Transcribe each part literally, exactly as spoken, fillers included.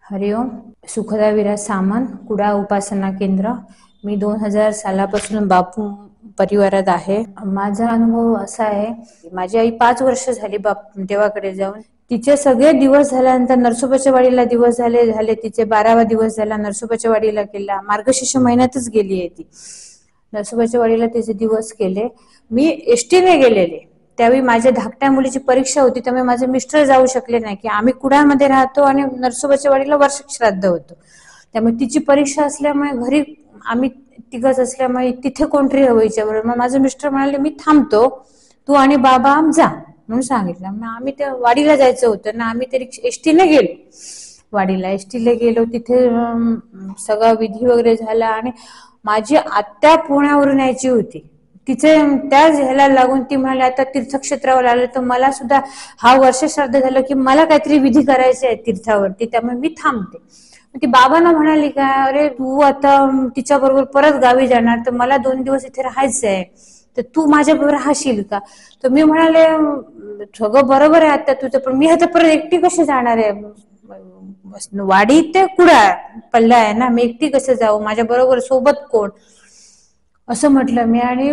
हरिओम. सुखदा विराज सामंत, कुडाळ उपासना केंद्र. मी दोन हजार सालापासून बापू परिवारात आहे. माझा अनुभव असा आहे, माझी आई पाच वर्ष झाली बाप देवाकडे जाऊन. तिचे सगळे दिवस झाल्यानंतर नरसोबाच्या वाडीला दिवस झाले झाले तिचे बारावा दिवस झाला, नरसोबाच्या वाडीला केला. मार्गशीर्ष महिन्यातच गेली आहे ती. नरसोबाच्या वाडीला तिचे दिवस केले. मी एसटीने गेलेले. त्यावेळी माझ्या धाकट्या मुलीची परीक्षा होती, त्यामुळे माझे मिस्टर जाऊ शकले नाही, की आम्ही कुडाळमध्ये राहतो आणि नरसोबाच्या वाडीला वार्षिक श्राद्ध होतं. त्यामुळे तिची परीक्षा असल्यामुळे घरी आम्ही तिघच असल्यामुळे तिथे कोणतरी हवं हिच्याबरोबर. मग माझे मिस्टर म्हणाले, मी थांबतो, तू आणि बाबा जा म्हणून सांगितलं. मग आम्ही त्या वाडीला जायचं होतं ना, आम्ही तरी एसटीने गेलो. वाडीला एसटीला गेलो. तिथे सगळा विधी वगैरे झाला आणि माझी आत्या पुण्यावरून यायची होती. तिचे त्याच ह्याला लागून ती म्हणाली, आता तीर्थक्षेत्रावर आलं तर मला सुद्धा हा वर्ष श्राद्ध झालं की मला काहीतरी विधी करायचे आहे तीर्थावरती, त्यामुळे मी थांबते. ती बाबांना म्हणाली का, अरे तू आता तिच्या बरोबर परत गावी जाणार तर मला दोन दिवस इथे राहायचं आहे, तर तू माझ्या बरोबर राहशील का? तर मी म्हणाले, सगळं बरोबर आहे आता तुझं, पण मी आता परत एकटी कशी जाणार आहे? वाडी ते कुडाळ पल्ला आहे ना, मी एकटी कसं जाऊ, माझ्या बरोबर सोबत कोण? असं म्हटलं मी. आणि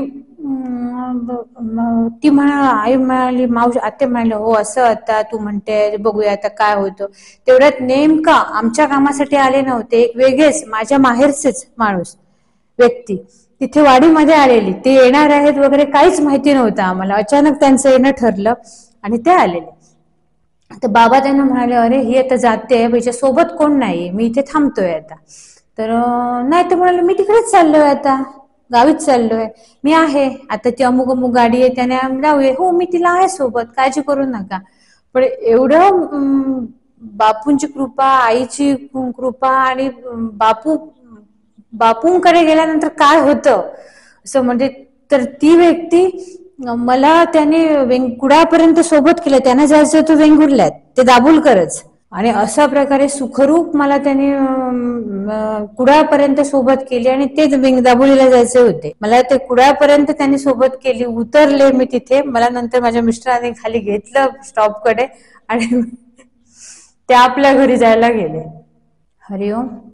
ती म्हणा आई म्हणाली, मावशी आत्या म्हणाले, हो असं आता तू म्हणते, बघूया आता काय होतं. तेवढ्यात नेमका आमच्या कामासाठी आले नव्हते, एक वेगळेच माझ्या माहेरचेच माणूस व्यक्ती तिथे वाडीमध्ये आलेली. ते येणार आहेत वगैरे काहीच माहिती नव्हतं आम्हाला. अचानक त्यांचं येणं ठरलं आणि ते आलेले. तर बाबा त्यांना म्हणाले, अरे ही आता जाते, हिच्या सोबत कोण नाही, मी इथे थांबतोय आता. तर नाही तर म्हणाले, मी तिकडेच चाललोय, आता गावीच चाललोय, मी आहे आता, ती अमुक अमुक गाडी आहे त्याने जाऊया. हो मी तिला आहे सोबत, काळजी करू नका. पण एवढं बापूंची कृपा, आईची कृपा आणि बापू बापूंकडे गेल्यानंतर काय होतं असं म्हणजे, तर ती व्यक्ती मला त्याने कुडाळपर्यंत सोबत केलं. त्यांना जायचं होतं वेंगुर्ल्यात, ते दाभोलकरच. आणि अशा प्रकारे सुखरूप मला त्यांनी कुडाळपर्यंत सोबत केली आणि तेच दाभोलीला जायचे होते. मला ते कुडाळपर्यंत त्यांनी सोबत केली. उतरले मी तिथे. मला नंतर माझ्या मिस्टरांनी खाली घेतलं स्टॉपकडे आणि ते आपल्या घरी जायला गेले. हरिओम.